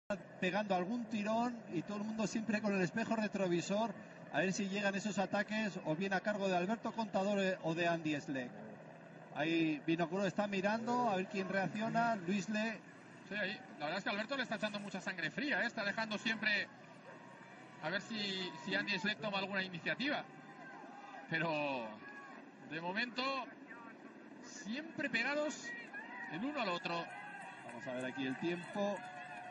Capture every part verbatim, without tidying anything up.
pegando algún tirón y todo el mundo siempre con el espejo retrovisor a ver si llegan esos ataques o bien a cargo de Alberto Contador o de Andy Schleck. Ahí Vinokurov está mirando a ver quién reacciona. Luis Le. Sí, ahí. La verdad es que Alberto le está echando mucha sangre fría, ¿eh? Está dejando siempre a ver si, si Andy Schleck toma alguna iniciativa. Pero de momento siempre pegados el uno al otro. Vamos a ver aquí el tiempo.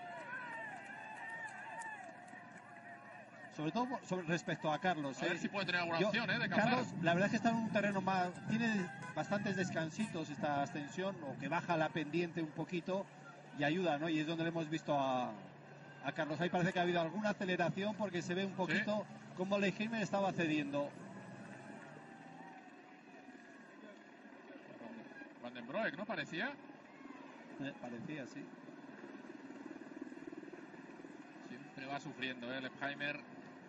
Sobre todo sobre, respecto a Carlos. A ¿eh? ver si puede tener alguna Yo, opción, ¿eh? De cazar. Carlos, la verdad es que está en un terreno más. Tiene bastantes descansitos esta ascensión, o que baja la pendiente un poquito y ayuda, ¿no? Y es donde le hemos visto a, a Carlos. Ahí parece que ha habido alguna aceleración porque se ve un poquito sí. Cómo Leigheimer estaba cediendo. Van den Broek, ¿no? Parecía. Eh, parecía, sí. Siempre va sufriendo, ¿eh? Leigheimer.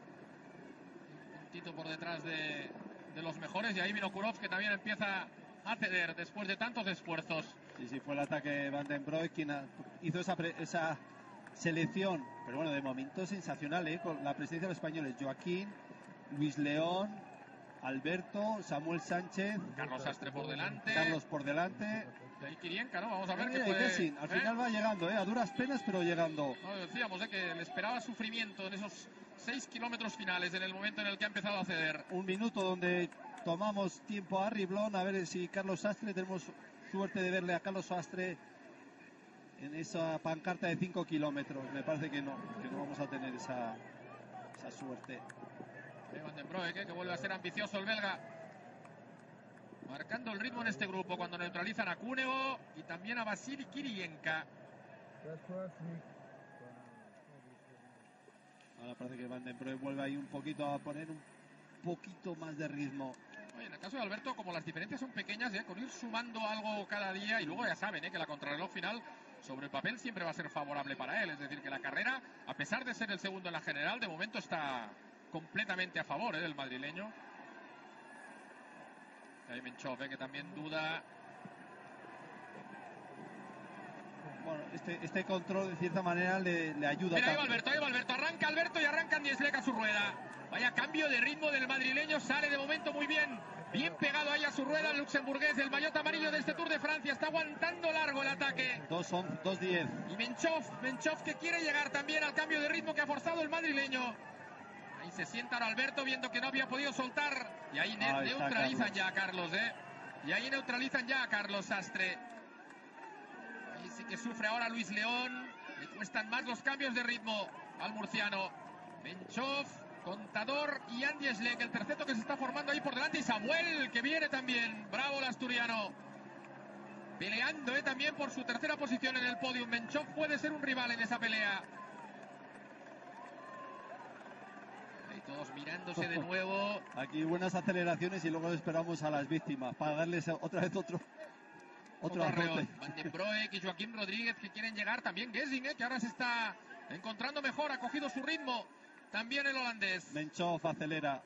Un puntito por detrás de, de los mejores. Y ahí Vinokurov, que también empieza a ceder después de tantos esfuerzos. Sí, sí, fue el ataque Van den Broek quien hizo esa, esa selección. Pero bueno, de momento sensacional, ¿eh? Con la presencia de los españoles. Joaquín, Luis León, Alberto, Samuel Sánchez, Carlos Sastre por delante. Carlos por delante. Y ahí Kirienka, ¿no? Vamos a ver eh, qué puede... Gessin, al ¿eh? final va llegando, ¿eh? A duras penas, pero llegando. No, decíamos, ¿eh? Que le esperaba sufrimiento en esos seis kilómetros finales, en el momento en el que ha empezado a ceder. Un minuto donde tomamos tiempo a Riblón, a ver si Carlos Sastre, tenemos suerte de verle a Carlos Sastre en esa pancarta de cinco kilómetros. Me parece que no, que no vamos a tener esa, esa suerte. Van den Broek, ¿eh? Que vuelve a ser ambicioso el belga. Marcando el ritmo en este grupo cuando neutralizan a Cunego y también a Vasily Kirienka. Ahora parece que Van den Broek vuelve ahí un poquito a poner un poquito más de ritmo. Oye, en el caso de Alberto, como las diferencias son pequeñas, ¿eh? Con ir sumando algo cada día, y luego ya saben, ¿eh? Que la contrarreloj final sobre el papel siempre va a ser favorable para él. Es decir, que la carrera, a pesar de ser el segundo en la general, de momento está completamente a favor, ¿eh? Del madrileño. Hay Menchov, ¿eh? Que también duda. Bueno, este, este control de cierta manera le, le ayuda. Mira, ahí va Alberto, ahí va Alberto, arranca Alberto y arranca Andy Schleck a su rueda. Vaya cambio de ritmo del madrileño, sale de momento muy bien. Bien pegado ahí a su rueda el luxemburgués, el maillot amarillo de este Tour de Francia. Está aguantando largo el ataque. dos diez. Y Menchov, Menchov que quiere llegar también al cambio de ritmo que ha forzado el madrileño. Ahí se sienta ahora Alberto viendo que no había podido soltar. Y ahí, ahí neutralizan ya a Carlos, ¿eh? Y ahí neutralizan ya a Carlos Sastre. Ahí sí que sufre ahora Luis León. Le cuestan más los cambios de ritmo al murciano. Menchov, Contador y Andy Schleck, el terceto que se está formando ahí por delante. Y Samuel, que viene también. Bravo el asturiano. Peleando, ¿eh? También por su tercera posición en el podio. Menchov puede ser un rival en esa pelea. Ahí todos mirándose de nuevo. Aquí buenas aceleraciones y luego esperamos a las víctimas para darles otra vez otro... Otro arrote. Van den Broek y Joaquín Rodríguez que quieren llegar. También Gessin, ¿eh? Que ahora se está encontrando mejor. Ha cogido su ritmo. También el holandés. Menchov acelera.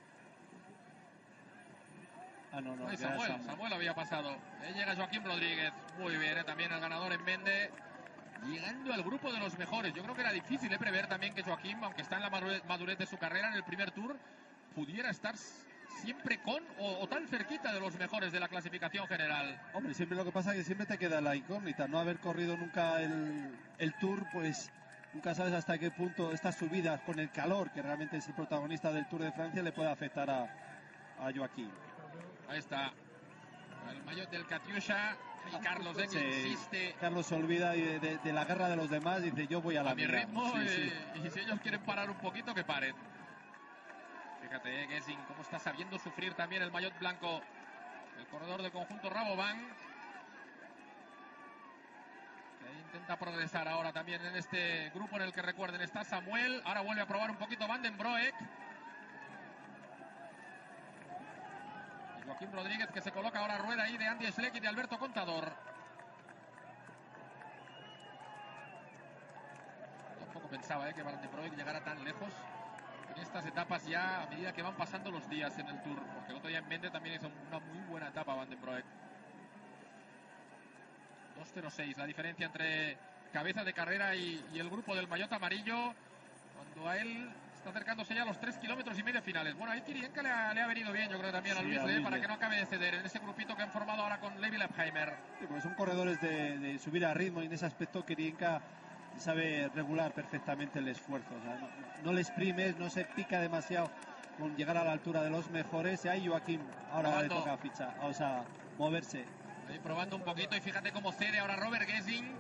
Ah, no, no. no Samuel, Samuel. Samuel había pasado. Ahí llega Joaquín Rodríguez. Muy bien, ¿eh? También el ganador en Mende. Llegando al grupo de los mejores. Yo creo que era difícil de prever también que Joaquín, aunque está en la madurez de su carrera en el primer Tour, pudiera estar siempre con o, o tan cerquita de los mejores de la clasificación general. Hombre, siempre lo que pasa es que siempre te queda la incógnita, no haber corrido nunca el, el Tour, pues nunca sabes hasta qué punto estas subidas con el calor, que realmente es el protagonista del Tour de Francia, le puede afectar a, a Joaquín. Ahí está el maillot del Katyusha y Carlos eh, que sí, insiste. Carlos se olvida de, de, de la guerra de los demás, dice yo voy a la a mi mira. ritmo sí, y, sí. y si ellos quieren parar un poquito, que paren. Fíjate, eh, Gessin, cómo está sabiendo sufrir también el maillot blanco. El corredor del conjunto Rabobank. Que intenta progresar ahora también en este grupo en el que, recuerden, está Samuel. Ahora vuelve a probar un poquito Van den Broek. Y Joaquín Rodríguez, que se coloca ahora rueda ahí de Andy Schleck y de Alberto Contador. Tampoco pensaba eh, que Van den Broek llegara tan lejos en estas etapas ya a medida que van pasando los días en el Tour, porque el otro día en Mende también hizo una muy buena etapa Van den Broek. dos cero seis la diferencia entre cabeza de carrera y, y el grupo del maillot amarillo, cuando a él está acercándose ya a los tres kilómetros y medio finales. Bueno, ahí Kirienka le ha, le ha venido bien, yo creo también sí, a Luis, a Luis eh, para que no acabe de ceder en ese grupito que han formado ahora con Levi Leipheimer. Sí, pues son corredores de, de subir a ritmo y en ese aspecto Kirienka sabe regular perfectamente el esfuerzo. O sea, no, no le exprimes, no se pica demasiado con llegar a la altura de los mejores. Y ahí Joaquim ahora probando. Le toca ficha, o sea, moverse. Ahí probando un poquito y fíjate cómo cede ahora Robert Gesing.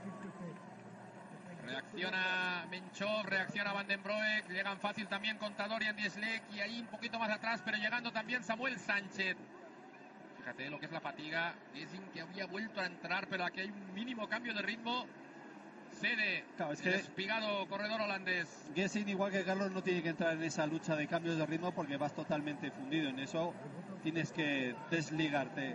Reacciona Menchov, reacciona Van den Broek, llegan fácil también Contador y Andy Schleck, y ahí un poquito más atrás, pero llegando también Samuel Sánchez. Fíjate lo que es la fatiga. Gesing que había vuelto a entrar, pero aquí hay un mínimo cambio de ritmo. Cede claro, es que el espigado corredor holandés. Gesing, igual que Carlos, no tiene que entrar en esa lucha de cambios de ritmo porque vas totalmente fundido. En eso tienes que desligarte.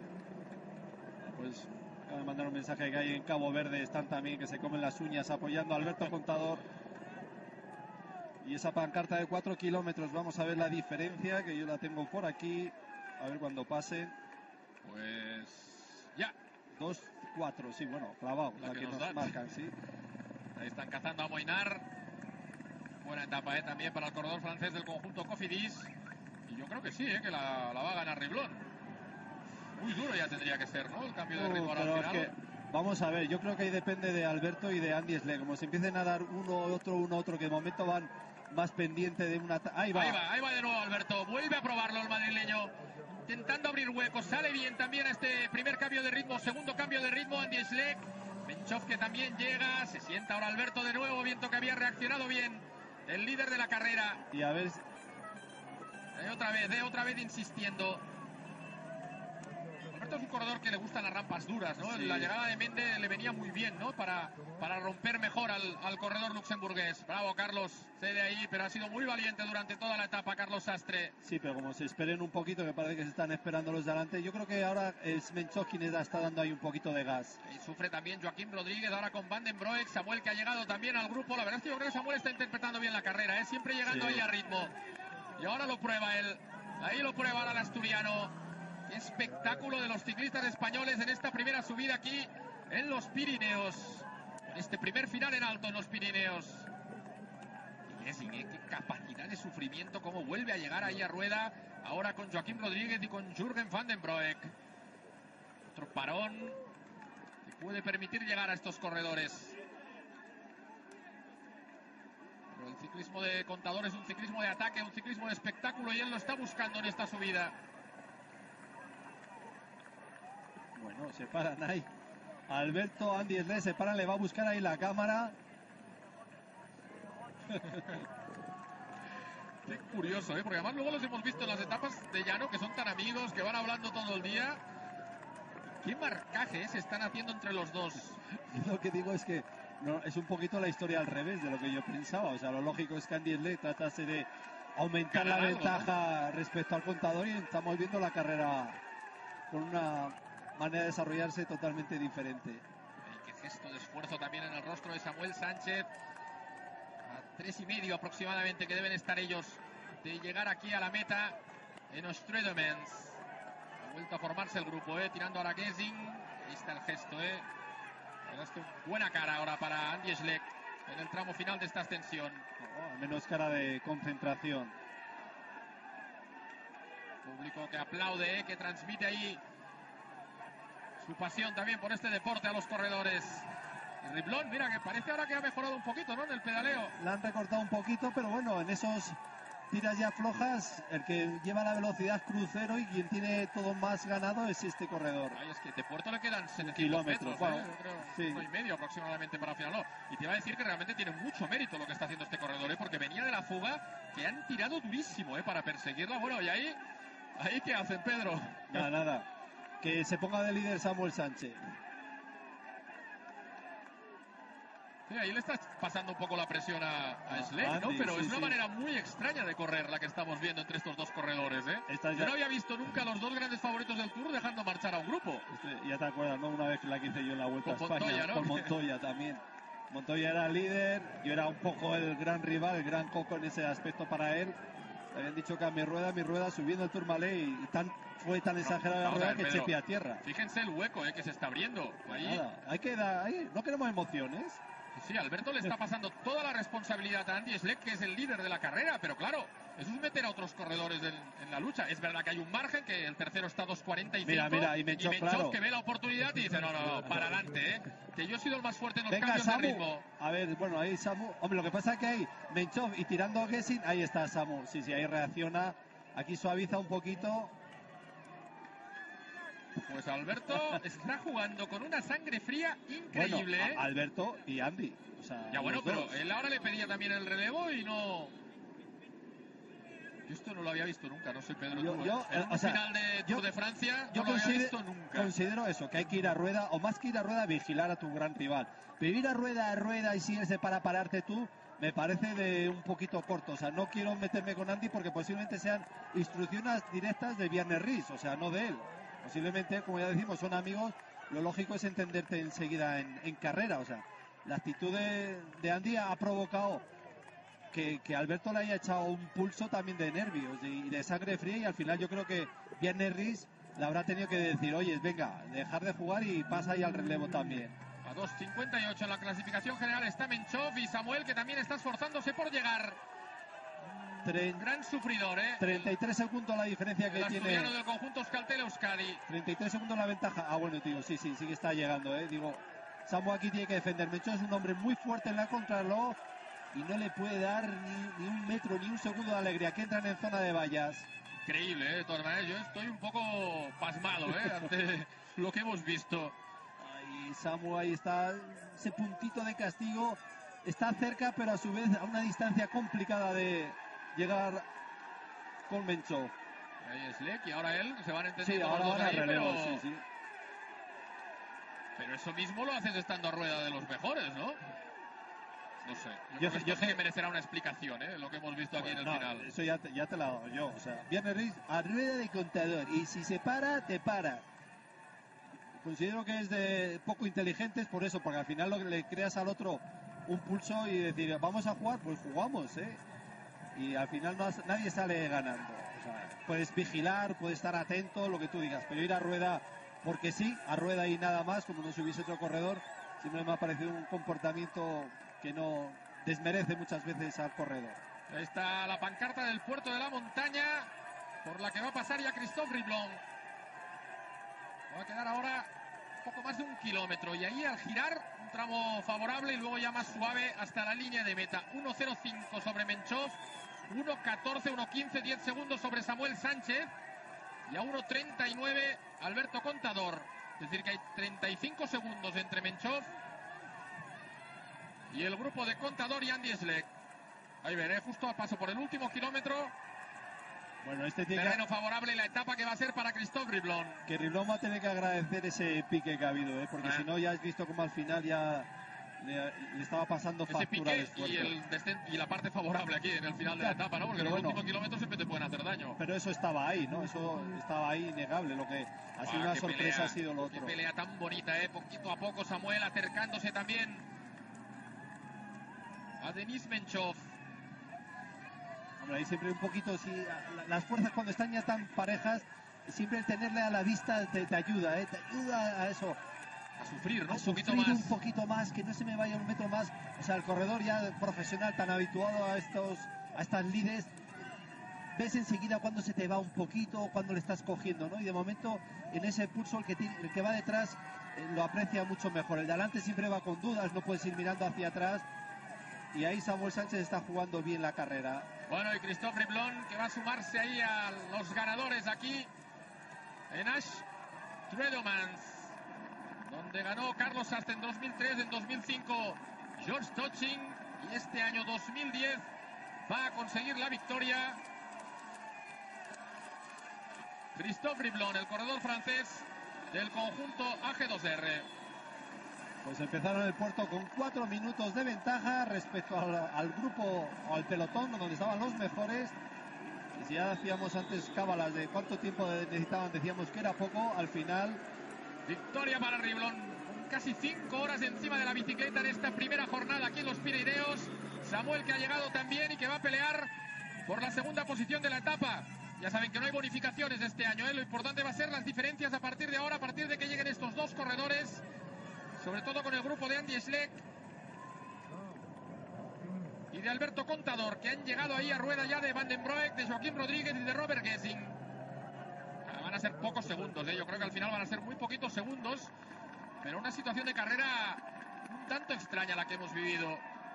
Pues acaba de mandar un mensaje que hay en Cabo Verde, están también que se comen las uñas apoyando a Alberto Contador. Y esa pancarta de cuatro kilómetros, vamos a ver la diferencia, que yo la tengo por aquí. A ver cuando pasen. Pues ya. dos cuatro, sí, bueno, clavado, la, la que, que nos, nos marcan, sí. Ahí están cazando a Moinar. Buena etapa eh, también para el corredor francés del conjunto Cofidis. Y yo creo que sí, eh, que la, la va a ganar Riblón. Muy duro ya tendría que ser, ¿no? El cambio de ritmo uh, al final. Es que, vamos a ver, yo creo que ahí depende de Alberto y de Andy Schleck. Como se empiecen a dar uno, otro, uno, otro, que de momento van más pendiente de una... Ahí va. Ahí va, ahí va de nuevo Alberto. Vuelve a probarlo el madrileño. Intentando abrir huecos. Sale bien también este primer cambio de ritmo. Segundo cambio de ritmo, Andy Schleck. Menchov que también llega. Se sienta ahora Alberto de nuevo, viendo que había reaccionado bien el líder de la carrera. Y a ver... Eh, otra vez, eh, otra vez insistiendo. Alberto es un corredor que le gustan las rampas duras, ¿no? Sí. La llegada de Mende le venía muy bien, ¿no? Para, para romper mejor al, al corredor luxemburgués. Bravo, Carlos, cede ahí, pero ha sido muy valiente durante toda la etapa, Carlos Sastre. Sí, pero como se esperen un poquito, que parece que se están esperando los de adelante, yo creo que ahora es Menchov quien está dando ahí un poquito de gas. Y sufre también Joaquim Rodríguez, ahora con Van den Broek, Samuel que ha llegado también al grupo. La verdad es que yo creo que Samuel está interpretando bien la carrera, ¿eh? Siempre llegando sí. ahí a ritmo. Y ahora lo prueba él, ahí lo prueba ahora el asturiano. Qué espectáculo de los ciclistas españoles en esta primera subida aquí en los Pirineos. En este primer final en alto en los Pirineos. Y Gesing, ¿eh? Qué capacidad de sufrimiento, cómo vuelve a llegar ahí a rueda. Ahora con Joaquim Rodríguez y con Jürgen Van den Broek. Otro parón que puede permitir llegar a estos corredores. Pero el ciclismo de Contador es un ciclismo de ataque, un ciclismo de espectáculo, y él lo está buscando en esta subida. Bueno, se paran ahí. Alberto, Andy Schleck se paran, le va a buscar ahí la cámara. Qué curioso, ¿eh? Porque además luego los hemos visto en las etapas de llano, que son tan amigos, que van hablando todo el día. ¿Qué marcajes se están haciendo entre los dos? Yo lo que digo es que no, es un poquito la historia al revés de lo que yo pensaba. O sea, lo lógico es que Andy Schleck tratase de aumentar Ganar la algo, ventaja, ¿no?, respecto al Contador, y estamos viendo la carrera con una manera de desarrollarse totalmente diferente. Ay, qué gesto de esfuerzo también en el rostro de Samuel Sánchez. A tres y medio aproximadamente que deben estar ellos de llegar aquí a la meta en Oströdomens. Ha vuelto a formarse el grupo, eh, tirando ahora Gesing. Ahí está el gesto, eh. Buena cara ahora para Andy Schleck en el tramo final de esta ascensión. Oh, menos cara de concentración. Público que aplaude, eh, que transmite ahí su pasión también por este deporte a los corredores. Y Riblón, mira que parece ahora que ha mejorado un poquito, ¿no?, en el pedaleo. La han recortado un poquito, pero bueno, en esos tiras ya flojas, el que lleva la velocidad crucero y quien tiene todo más ganado es este corredor. Ay, es que de Puerto le quedan setecientos metros, wow. ¿eh? Yo creo, sí. uno y medio aproximadamente para final. No. Y te iba a decir que realmente tiene mucho mérito lo que está haciendo este corredor, ¿eh? Porque venía de la fuga, que han tirado durísimo, ¿eh?, para perseguirla. Bueno, y ahí, ahí ¿qué hacen, Pedro? Nada, nada. Que se ponga de líder Samuel Sánchez. Sí, ahí le está pasando un poco la presión a, a Schleck, ¿no? Pero sí, es una sí. manera muy extraña de correr la que estamos viendo entre estos dos corredores, ¿eh? Ya... Yo no había visto nunca a los dos grandes favoritos del Tour dejando marchar a un grupo. Este, ya te acuerdas, ¿no? Una vez que la que hice yo en la Vuelta con a España, Montoya, ¿no? Con Montoya también. Montoya era líder, yo era un poco el gran rival, el gran coco en ese aspecto para él. habían dicho que a mi rueda, mi rueda subiendo el Tourmalet y, y tan, fue tan exagerada la rueda que chepe a tierra. Fíjense el hueco eh, que se está abriendo. Ahí. Nada, hay que dar, hay, no queremos emociones. Sí, Alberto le está pasando toda la responsabilidad a Andy Schleck, que es el líder de la carrera, pero claro, eso es meter a otros corredores en, en la lucha. Es verdad que hay un margen, que el tercero está a dos cuarenta y cinco. Mira, mira, y Menchov, y Menchov claro, que ve la oportunidad y dice, no, no, no, para adelante, ¿eh? Que yo he sido el más fuerte en los venga, cambios Samu. de ritmo. A ver, bueno, ahí Samu. Hombre, lo que pasa es que hay Menchov y tirando a Gessin, ahí está Samu. Sí, sí, ahí reacciona. Aquí suaviza un poquito. Pues Alberto está jugando con una sangre fría increíble. Bueno, ¿eh? Alberto y Andy. O sea, ya bueno, pero dos. él ahora le pedía también el relevo y no... Yo esto no lo había visto nunca, no sé, Pedro. Yo, tú, yo, en un o sea, final de Tour yo, de Francia yo no lo había considero, visto nunca. Considero eso, que hay que ir a rueda, o más que ir a rueda, vigilar a tu gran rival. Pero ir a rueda a rueda y si es de para pararte tú, me parece de un poquito corto. O sea, no quiero meterme con Andy porque posiblemente sean instrucciones directas de Bjarne Riis, o sea, no de él. Posiblemente, como ya decimos, son amigos. Lo lógico es entenderte enseguida en, en carrera. O sea, la actitud de, de Andy ha provocado que, que Alberto le haya echado un pulso también de nervios y de, de sangre fría, y al final yo creo que Bjarne Riis le habrá tenido que decir, oye, venga, dejar de jugar y pasa ahí al relevo también. A dos cincuenta y ocho en la clasificación general está Menchov y Samuel, que también está esforzándose por llegar. Tren, Gran sufridor, ¿eh? treinta y tres segundos la diferencia que el tiene. asturiano del conjunto Euskaltel Euskadi. treinta y tres segundos la ventaja. Ah, bueno, tío, sí, sí, sí que está llegando, ¿eh? Digo, Samu aquí tiene que defender. Menchov es un hombre muy fuerte en la contrarreloj y no le puede dar ni, ni un metro, ni un segundo de alegría, que entran en zona de vallas. Increíble, ¿eh? De todas maneras, yo estoy un poco pasmado, ¿eh? Ante lo que hemos visto. Ahí Samu, ahí está, ese puntito de castigo. Está cerca, pero a su vez a una distancia complicada de llegar con Menchov. Ahí es Schleck y ahora él, se van Sí, entendiendo ahora los dos van a ahí, relevo, pero... sí, sí. Pero eso mismo lo haces estando a rueda de los mejores, ¿no? No sé. Yo, Yo- creo que yo esto sí sé- que merecerá una explicación, ¿eh? Lo que hemos visto aquí en el No, final. eso ya te, ya te lo hago yo. O sea, Bjarne Riis a rueda de contador. Y si se para, te para. Considero que es de poco inteligentes por eso, porque al final lo que le creas al otro un pulso y decir, vamos a jugar, pues jugamos, ¿eh? Y al final no has- nadie sale ganando. O sea, puedes vigilar, puedes estar atento, lo que tú digas, pero ir a rueda porque sí, a rueda y nada más, como no se hubiese otro corredor, siempre me ha parecido un comportamiento que no desmerece muchas veces al corredor. Ahí está la pancarta del Puerto de la Montaña, por la que va a pasar ya Christophe Riblon. Va a quedar ahora un poco más de un kilómetro, y ahí al girar un tramo favorable y luego ya más suave hasta la línea de meta. uno cero cinco sobre Menchov, uno catorce, uno quince, diez segundos sobre Samuel Sánchez, y a uno treinta y nueve Alberto Contador. Es decir, que hay treinta y cinco segundos entre Menchov y el grupo de Contador y Andy Schleck. Ahí veré, justo a paso por el último kilómetro. Bueno, este tiene Terreno favorable y la etapa que va a ser para Christophe Riblon. que, que Riblon va a tener que agradecer ese pique que ha habido, ¿eh? Porque Ah. si no ya has visto como al final ya le, le estaba pasando Ese factura al pique esfuerzo. y, el descen- y la parte favorable aquí en el final de la Claro, etapa, ¿no? Porque pero los bueno. últimos kilómetros siempre te pueden hacer daño. Pero eso estaba ahí, ¿no? Eso estaba ahí innegable. Lo que ha sido Ah, una qué sorpresa pelea, ha sido lo qué otro. pelea tan bonita, ¿eh? Poquito a poco Samuel acercándose también a Denis Menchov. Hombre, ahí siempre un poquito, sí, la- las fuerzas cuando están ya tan parejas, siempre el tenerle a la vista te, te ayuda, ¿eh? Te ayuda a eso, A sufrir, ¿no? a Un poquito sufrir más. un poquito más, que no se me vaya un metro más. O sea, el corredor ya profesional, tan habituado a estos, a estas lides, ves enseguida cuando se te va un poquito, cuando le estás cogiendo, ¿no? Y de momento, en ese pulso, el que, tiene- el que va detrás eh, lo aprecia mucho mejor. El de adelante siempre va con dudas, no puedes ir mirando hacia atrás. Y ahí Samuel Sánchez está jugando bien la carrera. Bueno, y Christophe Riblon, que va a sumarse ahí a los ganadores aquí en Ash Tredomans, donde ganó Carlos Sastre en dos mil tres, en dos mil cinco George Toching, y este año dos mil diez va a conseguir la victoria Christophe Riblon, el corredor francés del conjunto A G dos R. Pues empezaron el puerto con cuatro minutos de ventaja respecto al, al grupo o al pelotón donde estaban los mejores. Y si ya hacíamos antes cábalas de cuánto tiempo necesitaban, decíamos que era poco, al final. Victoria para Riblon, con casi cinco horas encima de la bicicleta en esta primera jornada aquí en los Pirineos. Samuel, que ha llegado también y que va a pelear por la segunda posición de la etapa. Ya saben que no hay bonificaciones este año, ¿eh? Lo importante va a ser las diferencias a partir de ahora, a partir de que lleguen estos dos corredores, sobre todo con el grupo de Andy Schleck y de Alberto Contador, que han llegado ahí a rueda ya de Van den Broek, de Joaquim Rodríguez y de Robert Gesing. Van a ser pocos segundos, ¿eh? Yo creo que al final van a ser muy poquitos segundos, pero una situación de carrera un tanto extraña la que hemos vivido.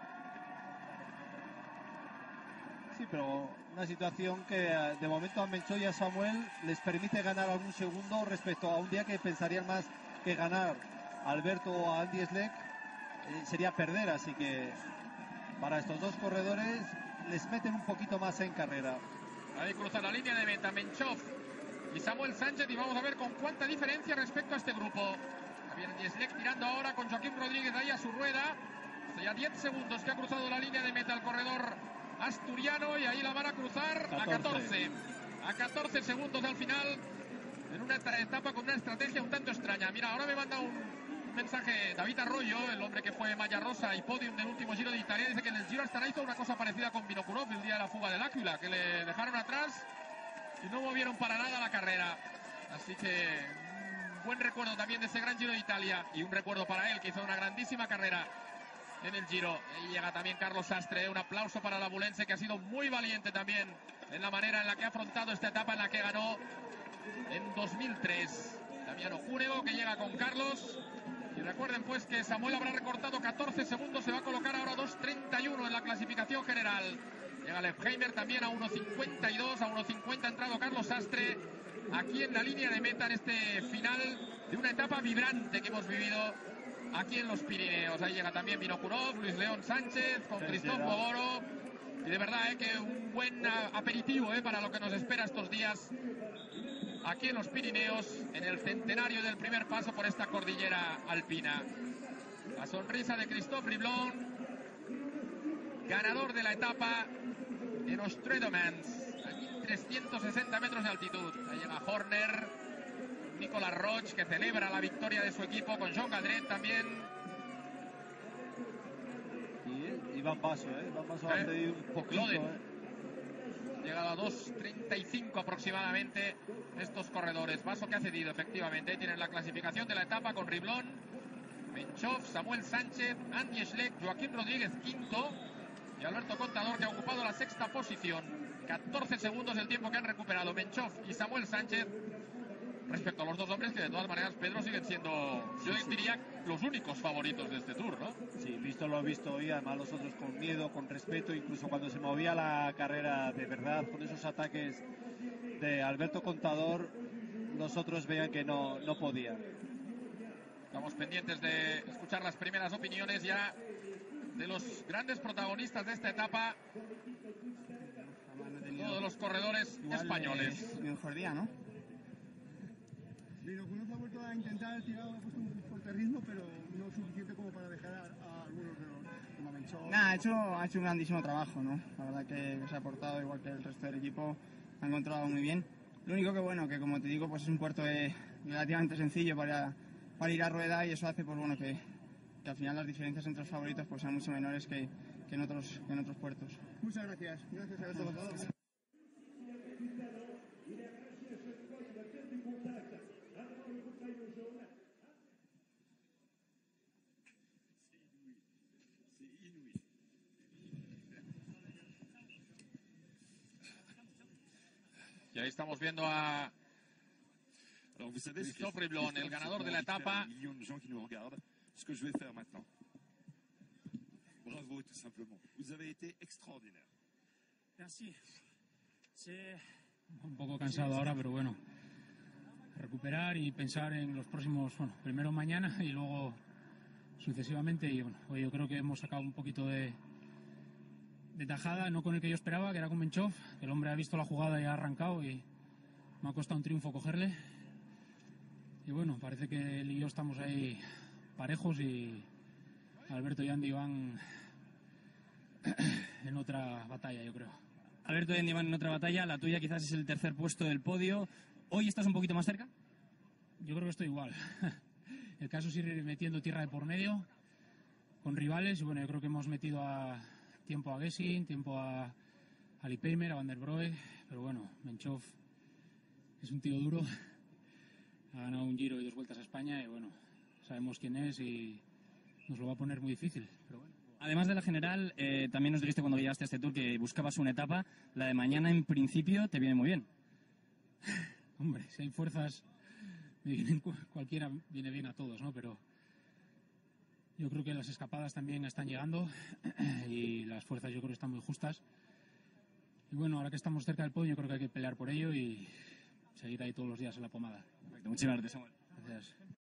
Sí, pero una situación que de momento a Menchov y a Samuel les permite ganar algún segundo respecto a un día que pensarían más que ganar a Alberto o a Andy Schleck eh, sería perder, así que para estos dos corredores les meten un poquito más en carrera. Ahí cruza la línea de meta Menchov y Samuel Sánchez, y vamos a ver con cuánta diferencia respecto a este grupo. Viene Andy Schleck tirando ahora con Joaquim Rodríguez ahí a su rueda. Hace ya diez segundos que ha cruzado la línea de meta el corredor asturiano, y ahí la van a cruzar a catorce. A catorce segundos al final, en una etapa con una estrategia un tanto extraña. Mira, ahora me manda un mensaje David Arroyo, el hombre que fue Malla Rosa y podium del último Giro de Italia. Dice que en el Giro Astana hizo una cosa parecida con Vinokurov el día de la fuga del Áquila, que le dejaron atrás y no movieron para nada la carrera. Así que un buen recuerdo también de ese gran Giro de Italia, y un recuerdo para él, que hizo una grandísima carrera en el Giro. Y llega también Carlos Sastre. Un aplauso para el abulense, que ha sido muy valiente también en la manera en la que ha afrontado esta etapa en la que ganó en dos mil tres. Damiano Júnego, que llega con Carlos. Y recuerden pues que Samuel habrá recortado catorce segundos, se va a colocar ahora dos treinta y uno en la clasificación general. Llega Lefheimer también a uno cincuenta y dos, a uno cincuenta ha entrado Carlos Sastre aquí en la línea de meta en este final de una etapa vibrante que hemos vivido aquí en los Pirineos. Ahí llega también Vinokurov, Luis León Sánchez con Christophe Bogoro, y de verdad eh, que un buen aperitivo eh, para lo que nos espera estos días aquí en los Pirineos, en el centenario del primer paso por esta cordillera alpina. La sonrisa de Christophe Riblon, ganador de la etapa en Ostredomans, a mil trescientos sesenta metros de altitud. Ahí llega Horner, Nicolas Roche, que celebra la victoria de su equipo con Jean Gadret también. Y Iván Basso, ¿eh? Iván Basso ha cedido un poquito, ¿eh? Llegado a dos treinta y cinco aproximadamente estos corredores. Basso que ha cedido, efectivamente. Tienen la clasificación de la etapa con Riblon, Menchov, Samuel Sánchez, Andy Schleck, Joaquim Rodríguez quinto y Alberto Contador, que ha ocupado la sexta posición. catorce segundos el tiempo que han recuperado Menchov y Samuel Sánchez respecto a los dos hombres que de todas maneras, Pedro, siguen siendo, yo diría, los únicos favoritos de este Tour, ¿no? Sí, visto lo visto hoy, además los otros con miedo, con respeto, incluso cuando se movía la carrera de verdad, con esos ataques de Alberto Contador, los otros veían que no, no podía. Estamos pendientes de escuchar las primeras opiniones ya de los grandes protagonistas de esta etapa, todos los corredores igual españoles. Es mi mejor día, ¿no? Vinokurov ha vuelto a intentar tirar, ha puesto un fuerte ritmo, pero no suficiente como para dejar a, a algunos de los como Menchov. Nada, ha hecho, ha hecho un grandísimo trabajo, ¿no? La verdad que, que se ha aportado igual que el resto del equipo, ha encontrado muy bien. Lo único que bueno, que como te digo, pues es un puerto de, relativamente sencillo para, para ir a rueda, y eso hace pues bueno que, que al final las diferencias entre los favoritos pues sean mucho menores que, que, en, otros, que en otros puertos. Muchas gracias. Gracias a todos. Y ahí estamos viendo a Christophe Riblon, el ganador de la etapa. Ce que je vais faire maintenant. Bravo, tout simplement. Vous avez été extraordinaire. Merci. Sí. Un poco cansado ahora, pero bueno, recuperar y pensar en los próximos, bueno, primero mañana y luego sucesivamente. Y bueno, hoy yo creo que hemos sacado un poquito de, de tajada, no con el que yo esperaba, que era con Menchov, que el hombre ha visto la jugada y ha arrancado, y me ha costado un triunfo cogerle. Y bueno, parece que él y yo estamos ahí parejos, y Alberto y Andy van en otra batalla, yo creo. Alberto y Andy van en otra batalla, la tuya quizás es el tercer puesto del podio. ¿Hoy estás un poquito más cerca? Yo creo que estoy igual. El caso es ir metiendo tierra de por medio con rivales, y bueno, yo creo que hemos metido a tiempo a Gesing, tiempo a, Ali Peimer, a Van der Brohe, pero bueno, Menchov es un tío duro, ha ganado un Giro y dos Vueltas a España y bueno, sabemos quién es y nos lo va a poner muy difícil, pero bueno. Además de la general, eh, también nos dijiste cuando llegaste a este Tour que buscabas una etapa, la de mañana en principio te viene muy bien. Hombre, si hay fuerzas, me vienen, cualquiera viene bien a todos, ¿no? Pero yo creo que las escapadas también están llegando y las fuerzas yo creo que están muy justas. Y bueno, ahora que estamos cerca del podio, yo creo que hay que pelear por ello y seguir ahí todos los días en la pomada. Perfecto, muchísimas gracias, Samuel. Gracias.